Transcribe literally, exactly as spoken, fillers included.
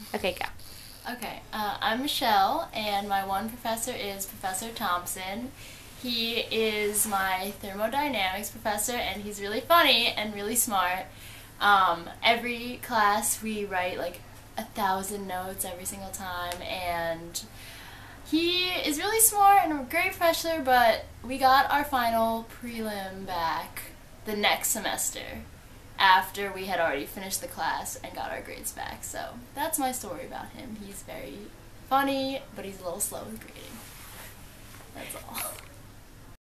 Okay, go. Okay, uh, I'm Michelle, and my one professor is Professor Thompson. He is my thermodynamics professor, and he's really funny and really smart. Um, every class we write like a thousand notes every single time, and he is really smart and a great professor, but we got our final prelim back the next semester after we had already finished the class and got our grades back. So that's my story about him. He's very funny, but he's a little slow with grading. That's all.